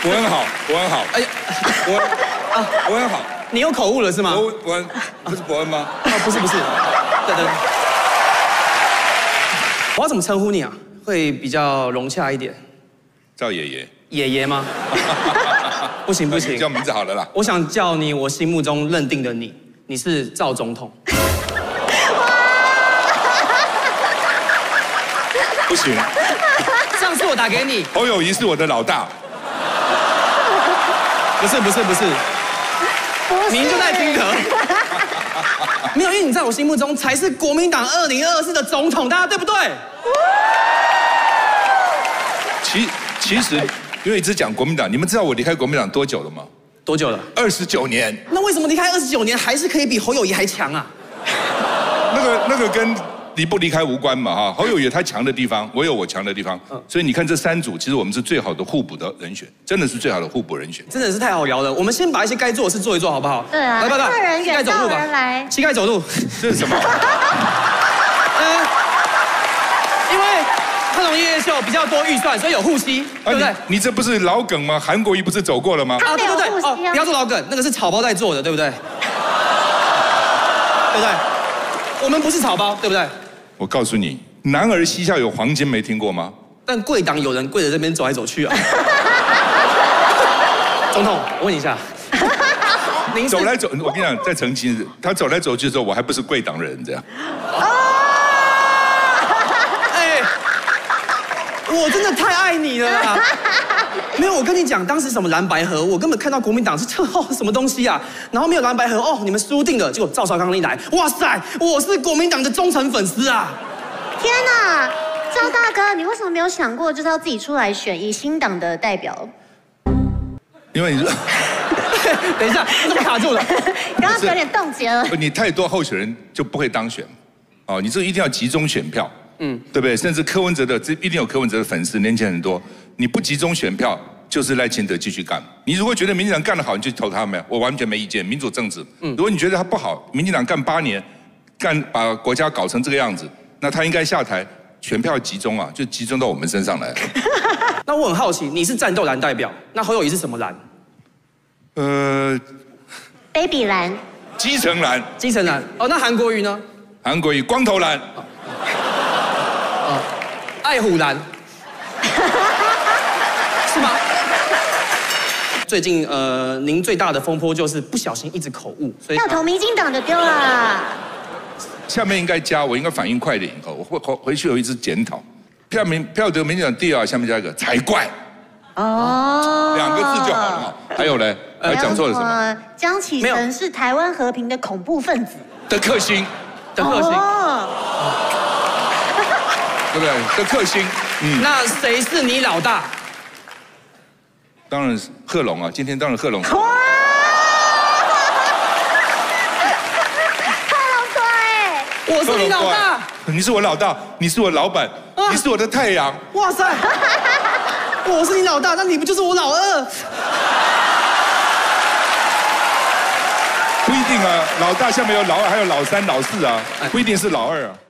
我很好，我很好。哎呀，我很好。 你有口误了是吗？ 伯恩，不是伯恩吗？ 啊，不是。对。我要怎么称呼你啊？会比较融洽一点。 赵爷爷。 爷爷吗？不行， 叫名字好了啦。 我想叫你我心目中认定的你，你是赵总统。 不行。 上次我打给你， 侯友宜是我的老大。 不是，您就在听得。没有，因为你在我心目中才是国民党2024的总统，大家对不对？ 其实，因为一直讲国民党，你们知道我离开国民党多久了吗？ 多久了 ？29年。 那为什么离开29年还是可以比侯友宜还强啊？ 那个跟离不离开无关嘛哈。侯友宜他强的地方，我有我强的地方，所以你看这3组，其实我们是最好的互补的人选，真的是最好的互补人选。 真的是太好聊了，我们先把一些该做的事做一做，好不好？ 对啊。 来， 客人膝盖走路吧。膝盖走路。 这是什么？ 因为克隆夜夜秀比较多预算，所以有护膝，对不对？ 你这不是老梗吗？韩国瑜不是走过了吗？ 啊，对。 哦，不要做老梗，那个是草包在做的，对不对？对不对？我们不是草包，对不对？ 我告诉你，男儿膝下有黄金，没听过吗？ 但贵党有人跪在这边走来走去啊。总统，我问你一下，您走来走，我跟你讲，在澄清，他走来走去的时候，我还不是贵党人这样。 哎，我真的太爱你了啦！没有，我跟你讲，当时什么蓝白合，我根本看到国民党是什么东西啊，然后没有蓝白合，哦，你们输定了。结果赵少康一来，哇塞，我是国民党的忠诚粉丝啊！ 天哪，赵大哥，你为什么没有想过就是要自己出来选，以新党的代表？ 因为你说， 等一下，你怎么卡住了？ 刚刚有点冻结了。 你太多候选人就不会当选，哦，你这一定要集中选票，对不对？甚至柯文哲的，这一定有柯文哲的粉丝，年轻很多。你不集中选票，就是赖清德继续干。你如果觉得民进党干得好，你就投他们，我完全没意见。民主政治，如果你觉得他不好，民进党干8年，把国家搞成这个样子，那他应该下台。选票集中啊，就集中到我们身上来。 那我很好奇，你是战斗蓝代表，那侯友宜是什么蓝 ？baby 蓝。 基层蓝。 基层蓝。哦，那韩国瑜呢？ 韩国瑜光头蓝。 爱虎蓝。是吗？最近您最大的风波就是不小心一直口误，所以要投民进党就丢了。 下面应该加，我应该反应快点以后，我会回去有一次检讨。票得民进党第2，下面加一个才怪。哦，2个字就好了嘛。还有呢？还讲错了什么？ 江启臣是台湾和平的恐怖分子。 的克星。 的克星。 对不对？的克星。 那谁是你老大？ 当然是贺龙啊！今天当然贺龙。 哇！贺龙对。 我是你老大。 你是我老大，你是我老板，你是我的太阳。 哇塞！我是你老大，那你不就是我老二？ 不一定啊，老大下面有老2，还有老3、老4啊，不一定是老2啊。